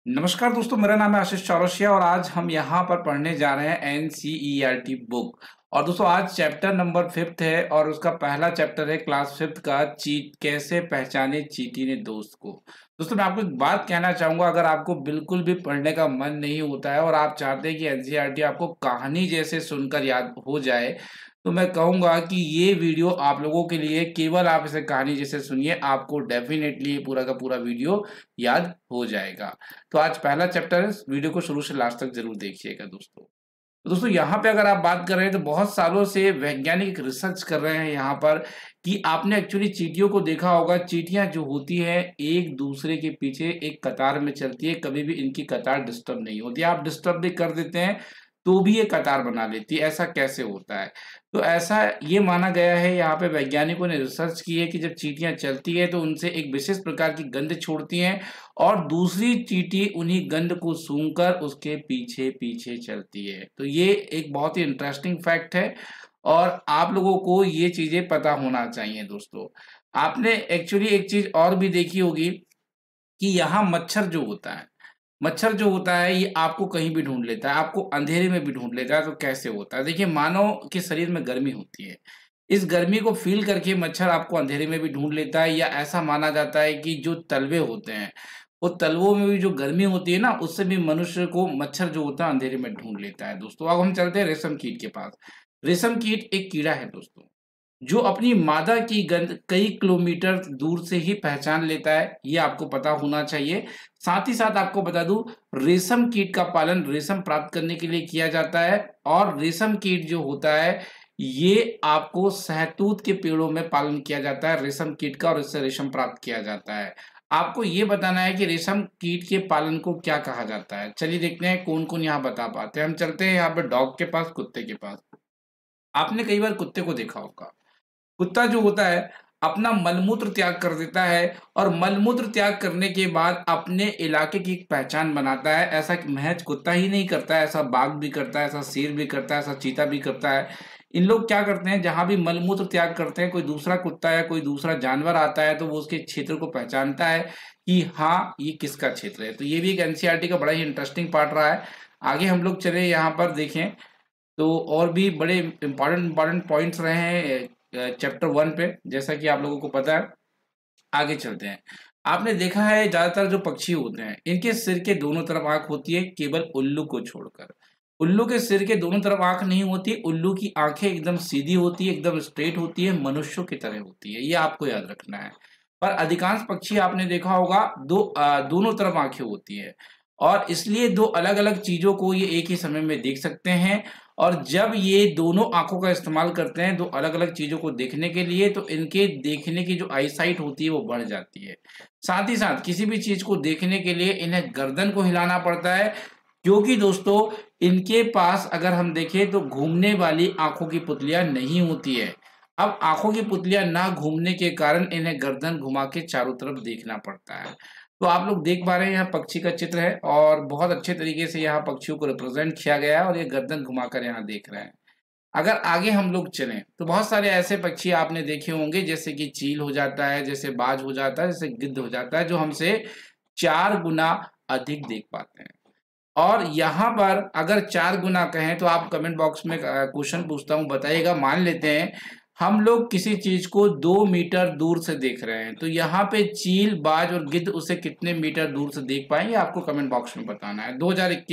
नमस्कार दोस्तों, मेरा नाम है आशीष चौरसिया और आज हम यहाँ पर पढ़ने जा रहे हैं एनसीईआरटी बुक। और दोस्तों आज चैप्टर नंबर 5th है और उसका पहला चैप्टर है क्लास 5th का चीट कैसे पहचाने चींटी ने दोस्त को। दोस्तों मैं आपको एक बात कहना चाहूंगा, अगर आपको बिल्कुल भी पढ़ने का मन नहीं होता है और आप चाहते हैं कि एनसीईआरटी आपको कहानी जैसे सुनकर याद हो जाए, तो मैं कहूंगा कि ये वीडियो आप लोगों के लिए, केवल आप इसे कहानी जैसे सुनिए, आपको डेफिनेटली ये पूरा का पूरा वीडियो याद हो जाएगा। तो आज पहला चैप्टर है, इस वीडियो को शुरू से लास्ट तक जरूर देखिएगा दोस्तों। तो दोस्तों यहाँ पे अगर आप बात कर रहे हैं तो बहुत सालों से वैज्ञानिक रिसर्च कर रहे हैं यहाँ पर कि आपने एक्चुअली चींटियों को देखा होगा। चींटियां जो होती है एक दूसरे के पीछे एक कतार में चलती है, कभी भी इनकी कतार डिस्टर्ब नहीं होती। आप डिस्टर्ब भी कर देते हैं तो भी ये कतार बना लेती है। ऐसा कैसे होता है? तो ऐसा ये माना गया है, यहाँ पे वैज्ञानिकों ने रिसर्च की है कि जब चींटियां चलती है तो उनसे एक विशेष प्रकार की गंध छोड़ती हैं और दूसरी चींटी उन्हीं गंध को सूंघकर उसके पीछे पीछे चलती है। तो ये एक बहुत ही इंटरेस्टिंग फैक्ट है और आप लोगों को ये चीजें पता होना चाहिए दोस्तों। आपने एक्चुअली एक चीज और भी देखी होगी कि यहाँ मच्छर जो होता है ये आपको कहीं भी ढूंढ लेता है, आपको अंधेरे में भी ढूंढ लेता है। तो कैसे होता है? देखिए, मानव के शरीर में गर्मी होती है, इस गर्मी को फील करके मच्छर आपको अंधेरे में भी ढूंढ लेता है। या ऐसा माना जाता है कि जो तलवे होते हैं, वो तलवों में भी जो गर्मी होती है ना, उससे भी मनुष्य को मच्छर जो होता है अंधेरे में ढूंढ लेता है दोस्तों। अब हम चलते हैं रेशम कीट के पास। रेशम कीट एक कीड़ा है दोस्तों, जो अपनी मादा की गंध कई किलोमीटर दूर से ही पहचान लेता है, ये आपको पता होना चाहिए। साथ ही साथ आपको बता दूं, रेशम कीट का पालन रेशम प्राप्त करने के लिए किया जाता है। और रेशम कीट जो होता है ये आपको शहतूत के पेड़ों में पालन किया जाता है रेशम कीट का, और इससे रेशम प्राप्त किया जाता है। आपको ये बताना है कि रेशम कीट के पालन को क्या कहा जाता है। चलिए देखते हैं कौन कौन यहाँ बता पाते हैं। हम चलते हैं यहाँ पे डॉग के पास, कुत्ते के पास। आपने कई बार कुत्ते को देखा होगा, कुत्ता जो होता है अपना मलमूत्र त्याग कर देता है और मलमूत्र त्याग करने के बाद अपने इलाके की एक पहचान बनाता है। ऐसा महज कुत्ता ही नहीं करता है, ऐसा बाघ भी करता है, ऐसा शेर भी करता है, ऐसा चीता भी करता है। इन लोग क्या करते हैं, जहां भी मलमूत्र त्याग करते हैं, कोई दूसरा कुत्ता या कोई दूसरा जानवर आता है तो वो उसके क्षेत्र को पहचानता है कि हाँ ये किसका क्षेत्र है। तो ये भी एक एनसीईआरटी का बड़ा ही इंटरेस्टिंग पार्ट रहा है। आगे हम लोग चले यहाँ पर देखें तो और भी बड़े इंपॉर्टेंट पॉइंट्स रहे हैं चैप्टर 1 पे, जैसा कि आप लोगों को पता है। आगे चलते हैं। आपने देखा है ज्यादातर जो पक्षी होते हैं इनके सिर के दोनों तरफ आंख होती है, केवल उल्लू को छोड़कर। उल्लू के सिर के दोनों तरफ आंख नहीं होती, उल्लू की आंखें एकदम सीधी होती है, एकदम स्ट्रेट होती है, मनुष्यों की तरह होती है। ये आपको याद रखना है। पर अधिकांश पक्षी आपने देखा होगा दोनों तरफ आंखें होती है और इसलिए दो अलग अलग चीजों को ये एक ही समय में देख सकते हैं। और जब ये दोनों आंखों का इस्तेमाल करते हैं दो अलग अलग चीजों को देखने के लिए, तो इनके देखने की जो आईसाइट होती है वो बढ़ जाती है। साथ ही साथ किसी भी चीज को देखने के लिए इन्हें गर्दन को हिलाना पड़ता है, क्योंकि दोस्तों इनके पास अगर हम देखें तो घूमने वाली आंखों की पुतलियां नहीं होती है। अब आंखों की पुतलियां ना घूमने के कारण इन्हें गर्दन घुमा के चारों तरफ देखना पड़ता है। तो आप लोग देख पा रहे हैं यहाँ पक्षी का चित्र है और बहुत अच्छे तरीके से यहाँ पक्षियों को रिप्रेजेंट किया गया है और ये गर्दन घुमाकर यहाँ देख रहे हैं। अगर आगे हम लोग चलें तो बहुत सारे ऐसे पक्षी आपने देखे होंगे, जैसे कि चील हो जाता है, जैसे बाज हो जाता है, जैसे गिद्ध हो जाता है, जो हमसे 4 गुना अधिक देख पाते हैं। और यहाँ पर अगर 4 गुना कहें तो आप कमेंट बॉक्स में क्वेश्चन पूछता हूँ, बताइएगा। मान लेते हैं हम लोग किसी चीज को 2 मीटर दूर से देख रहे हैं, तो यहाँ पे चील, बाज और गिद्ध उसे कितने मीटर दूर से देख पाएंगे, आपको कमेंट बॉक्स में बताना है।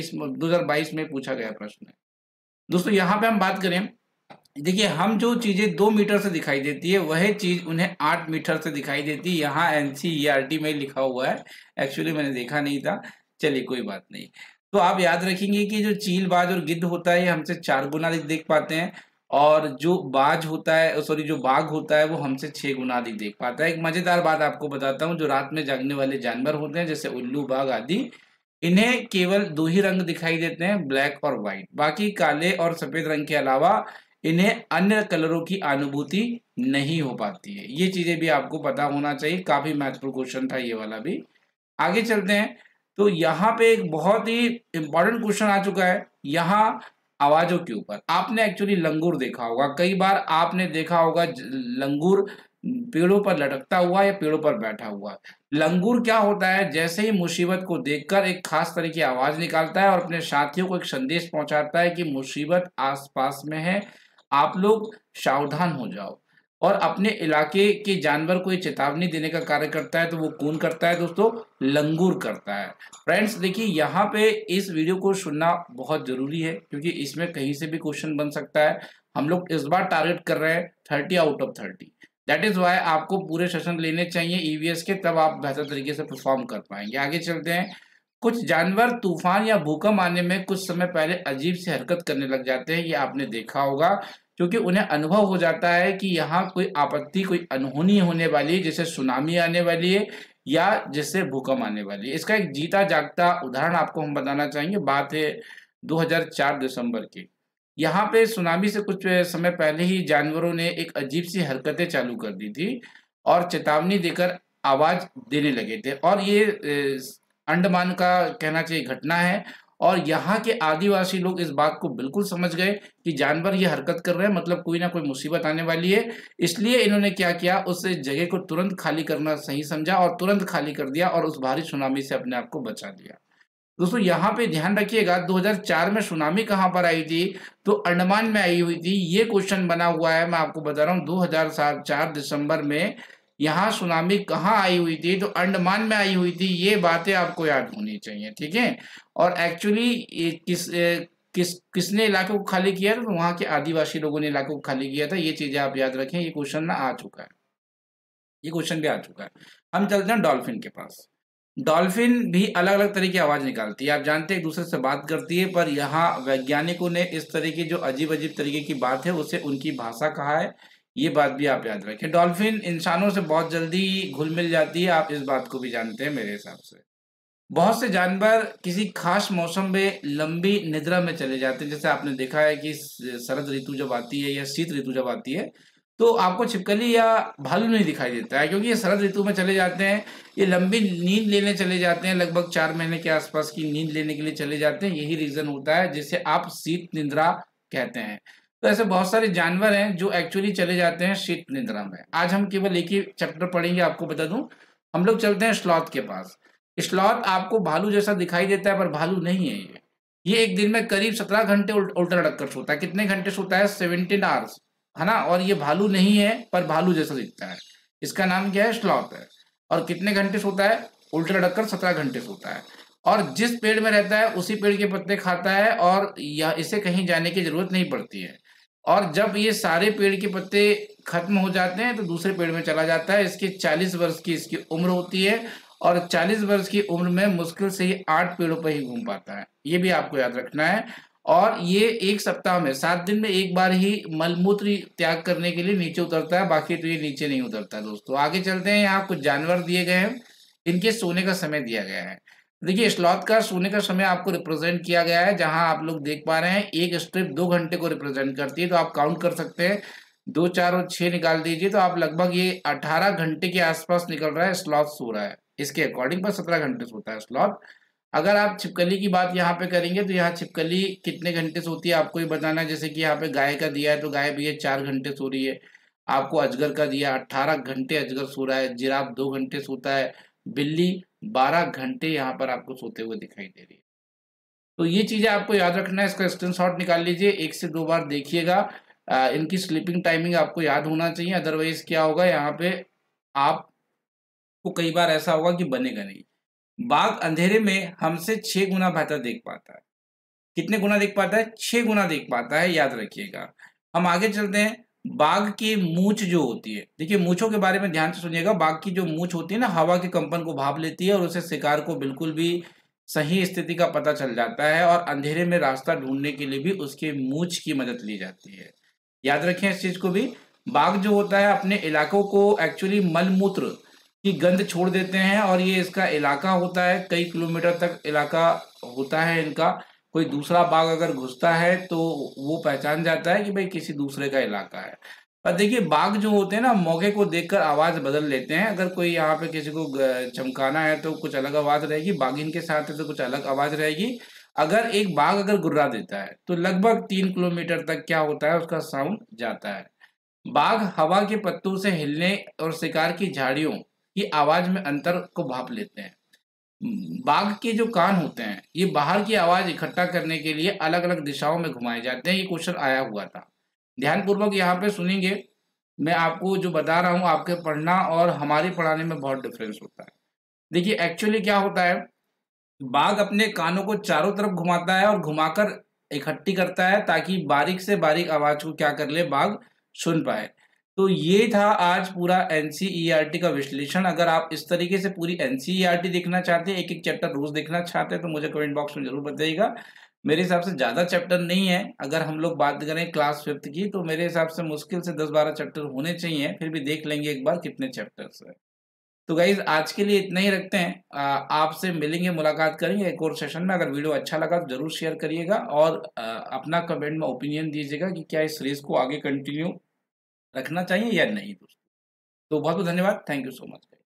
2022 में पूछा गया प्रश्न है दोस्तों। यहाँ पे हम बात करें, देखिए हम जो चीजें 2 मीटर से दिखाई देती है वह चीज उन्हें 8 मीटर से दिखाई देती है। यहाँ एनसीईआरटी में लिखा हुआ है, एक्चुअली मैंने देखा नहीं था। चलिए कोई बात नहीं। तो आप याद रखेंगे कि जो चील, बाज और गिद्ध होता है ये हमसे 4 गुना अधिक देख पाते हैं, और जो बाज होता है, सॉरी, जो बाघ होता है वो हमसे 6 गुना अधिक देख पाता है। एक मजेदार बात आपको बताता हूँ, जो रात में जागने वाले जानवर होते हैं जैसे उल्लू, बाघ आदि, इन्हें केवल 2 ही रंग दिखाई देते हैं, ब्लैक और व्हाइट। बाकी काले और सफेद रंग के अलावा इन्हें अन्य कलरों की अनुभूति नहीं हो पाती है। ये चीजें भी आपको पता होना चाहिए, काफी महत्वपूर्ण क्वेश्चन था ये वाला भी। आगे चलते हैं तो यहाँ पे एक बहुत ही इंपॉर्टेंट क्वेश्चन आ चुका है। यहाँ आवाजों के ऊपर आपने एक्चुअली लंगूर देखा होगा, कई बार आपने देखा होगा लंगूर पेड़ों पर लटकता हुआ या पेड़ों पर बैठा हुआ। लंगूर क्या होता है, जैसे ही मुसीबत को देखकर एक खास तरह की आवाज निकालता है और अपने साथियों को एक संदेश पहुंचाता है कि मुसीबत आसपास में है, आप लोग सावधान हो जाओ। और अपने इलाके के जानवर को ये चेतावनी देने का कार्य करता है, तो वो कौन करता है दोस्तों, लंगूर करता है। फ्रेंड्स देखिए यहाँ पे इस वीडियो को सुनना बहुत जरूरी है, क्योंकि इसमें कहीं से भी क्वेश्चन बन सकता है। हम लोग इस बार टारगेट कर रहे हैं 30 out of 30। That is why आपको पूरे सेशन लेने चाहिए ईवीएस के, तब आप बेहतर तरीके से परफॉर्म कर पाएंगे। आगे चलते हैं। कुछ जानवर तूफान या भूकंप आने में कुछ समय पहले अजीब सी हरकत करने लग जाते हैं, ये आपने देखा होगा, क्योंकि उन्हें अनुभव हो जाता है कि यहाँ कोई आपत्ति, कोई अनहोनी होने वाली है, जैसे सुनामी आने वाली है या जैसे भूकंप आने वाली है। इसका एक जीता जागता उदाहरण आपको हम बताना चाहेंगे। बात है 2004 दिसंबर की। यहाँ पे सुनामी से कुछ समय पहले ही जानवरों ने एक अजीब सी हरकतें चालू कर दी थी और चेतावनी देकर आवाज देने लगे थे। और ये अंडमान का कहना चाहिए घटना है। और यहाँ के आदिवासी लोग इस बात को बिल्कुल समझ गए कि जानवर ये हरकत कर रहे हैं, मतलब कोई ना कोई मुसीबत आने वाली है। इसलिए इन्होंने क्या किया, उस जगह को तुरंत खाली करना सही समझा और तुरंत खाली कर दिया और उस भारी सुनामी से अपने आप को बचा लिया। दोस्तों यहाँ पे ध्यान रखिएगा, 2004 में सुनामी कहाँ पर आई थी, तो अंडमान में आई हुई थी। ये क्वेश्चन बना हुआ है, मैं आपको बता रहा हूँ 2004 दिसंबर में यहाँ सुनामी कहाँ आई हुई थी, तो अंडमान में आई हुई थी। ये बातें आपको याद होनी चाहिए, ठीक है। और एक्चुअली किसने इलाके को खाली किया था, तो वहाँ के आदिवासी लोगों ने इलाके को खाली किया था। ये चीजें आप याद रखें, ये क्वेश्चन ना आ चुका है, ये क्वेश्चन भी आ चुका है। हम चलते हैं डॉल्फिन के पास। डॉल्फिन भी अलग अलग तरह की आवाज निकालती है, आप जानते हैं एक दूसरे से बात करती है, पर यहाँ वैज्ञानिकों ने इस तरह की जो अजीब अजीब तरीके की बात है उसे उनकी भाषा कहा है। ये बात भी आप याद रखें। डॉल्फिन इंसानों से बहुत जल्दी घुल मिल जाती है, आप इस बात को भी जानते हैं मेरे हिसाब से। बहुत से जानवर किसी खास मौसम में लंबी निद्रा में चले जाते हैं। जैसे आपने देखा है कि शरद ऋतु जब आती है या शीत ऋतु जब आती है, तो आपको छिपकली या भालू नहीं दिखाई देता है, क्योंकि ये शरद ऋतु में चले जाते हैं। ये लंबी नींद लेने चले जाते हैं, लगभग 4 महीने के आसपास की नींद लेने के लिए चले जाते हैं। यही रीजन होता है जिसे आप शीत निद्रा कहते हैं। तो ऐसे बहुत सारे जानवर हैं जो एक्चुअली चले जाते हैं शीत निद्रा में। आज हम केवल एक ही चैप्टर पढ़ेंगे, आपको बता दूं। हम लोग चलते हैं स्लॉथ के पास। स्लॉथ आपको भालू जैसा दिखाई देता है, पर भालू नहीं है ये एक दिन में करीब 17 घंटे उल्टा लटक कर सोता है। कितने घंटे सोता है, 17 आवर्स, है ना। और ये भालू नहीं है, पर भालू जैसा दिखता है। इसका नाम क्या है, स्लॉथ है। और कितने घंटे सोता है, उल्टा लटक कर 17 घंटे सोता है। और जिस पेड़ में रहता है उसी पेड़ के पत्ते खाता है, और यह इसे कहीं जाने की जरूरत नहीं पड़ती है। और जब ये सारे पेड़ के पत्ते खत्म हो जाते हैं तो दूसरे पेड़ में चला जाता है। इसकी 40 वर्ष की इसकी उम्र होती है, और 40 वर्ष की उम्र में मुश्किल से ये 8 पेड़ों पर ही घूम पाता है। ये भी आपको याद रखना है। और ये एक सप्ताह में 7 दिन में एक बार ही मलमूत्र त्याग करने के लिए नीचे उतरता है, बाकी तो ये नीचे नहीं उतरता। दोस्तों आगे चलते हैं। यहाँ कुछ जानवर दिए गए हैं, इनके सोने का समय दिया गया है। देखिए स्लॉथ का सोने का समय आपको रिप्रेजेंट किया गया है, जहां आप लोग देख पा रहे हैं एक स्ट्रिप 2 घंटे को रिप्रेजेंट करती है। तो आप काउंट कर सकते हैं, 2, 4 और 6 निकाल दीजिए, तो आप लगभग ये 18 घंटे के आसपास निकल रहा है स्लॉथ सो रहा है। इसके अकॉर्डिंग पर 17 घंटे सोता है स्लॉथ। अगर आप छिपकली की बात यहाँ पे करेंगे, तो यहाँ छिपकली कितने घंटे सोती है आपको ही बताना है। जैसे कि यहाँ पे गाय का दिया है, तो गाय भी है 4 घंटे सो रही है। आपको अजगर का दिया 18 घंटे अजगर सो रहा है। जिराफ 2 घंटे सोता है। बिल्ली 12 घंटे यहाँ पर आपको सोते हुए दिखाई दे रही है। तो ये चीजें आपको याद रखना है, इसका स्क्रीनशॉट निकाल लीजिए, 1 से 2 बार देखिएगा। इनकी स्लीपिंग टाइमिंग आपको याद होना चाहिए, अदरवाइज क्या होगा यहाँ पे आपको कई बार ऐसा होगा कि बनेगा नहीं। बाघ अंधेरे में हमसे 6 गुना बेहतर देख पाता है। कितने गुना देख पाता है, 6 गुना देख पाता है, याद रखिएगा। हम आगे चलते हैं। बाघ की मूंछ जो होती है, देखिए मूंछों के बारे में ध्यान से सुनिएगा। बाघ की जो मूंछ होती है ना, हवा के कंपन को भाप लेती है और उसे शिकार को बिल्कुल भी सही स्थिति का पता चल जाता है, और अंधेरे में रास्ता ढूंढने के लिए भी उसके मूंछ की मदद ली जाती है। याद रखें इस चीज को भी। बाघ जो होता है अपने इलाकों को एक्चुअली मलमूत्र की गंध छोड़ देते हैं, और ये इसका इलाका होता है, कई किलोमीटर तक इलाका होता है इनका। कोई दूसरा बाघ अगर घुसता है तो वो पहचान जाता है कि भाई किसी दूसरे का इलाका है। पर देखिए बाघ जो होते हैं ना, मौके को देखकर आवाज बदल लेते हैं। अगर कोई यहाँ पे किसी को चमकाना है तो कुछ अलग आवाज रहेगी, बाघिन के साथ है तो कुछ अलग आवाज रहेगी। अगर एक बाघ अगर गुर्रा देता है तो लगभग 3 किलोमीटर तक क्या होता है, उसका साउंड जाता है। बाघ हवा के पत्तों से हिलने और शिकार की झाड़ियों की आवाज में अंतर को भाप लेते हैं। बाघ के जो कान होते हैं ये बाहर की आवाज इकट्ठा करने के लिए अलग अलग दिशाओं में घुमाए जाते हैं। ये क्वेश्चन आया हुआ था, ध्यान पूर्वक यहाँ पे सुनेंगे। मैं आपको जो बता रहा हूँ आपके पढ़ना और हमारी पढ़ाने में बहुत डिफरेंस होता है। देखिए एक्चुअली क्या होता है, बाघ अपने कानों को चारों तरफ घुमाता है और घुमाकर इकट्ठी करता है ताकि बारीक से बारीक आवाज को क्या कर ले, बाघ सुन पाए। तो ये था आज पूरा एनसीईआरटी का विश्लेषण। अगर आप इस तरीके से पूरी एनसीईआरटी देखना चाहते हैं, एक एक चैप्टर रोज देखना चाहते हैं, तो मुझे कमेंट बॉक्स में जरूर बताइएगा। मेरे हिसाब से ज्यादा चैप्टर नहीं है। अगर हम लोग बात करें क्लास 5th की तो मेरे हिसाब से मुश्किल से 10-12 चैप्टर होने चाहिए, फिर भी देख लेंगे एक बार कितने चैप्टर्स है। तो गाइज आज के लिए इतना ही रखते हैं। आपसे मिलेंगे, मुलाकात करेंगे एक और सेशन में। अगर वीडियो अच्छा लगा तो जरूर शेयर करिएगा और अपना कमेंट में ओपिनियन दीजिएगा कि क्या इस सीरीज को आगे कंटिन्यू रखना चाहिए या नहीं दोस्तों। तो बहुत बहुत धन्यवाद, थैंक यू सो मच।